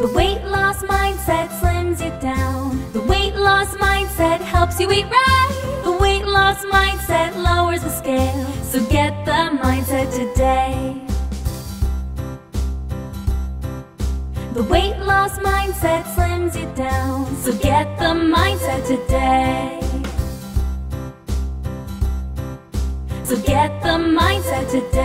The weight loss mindset slims you down. The weight loss mindset helps you eat right. The weight loss mindset lowers the scale. So get the mindset today. The weight loss mindset slims you down. So get the mindset today. So get the mindset today.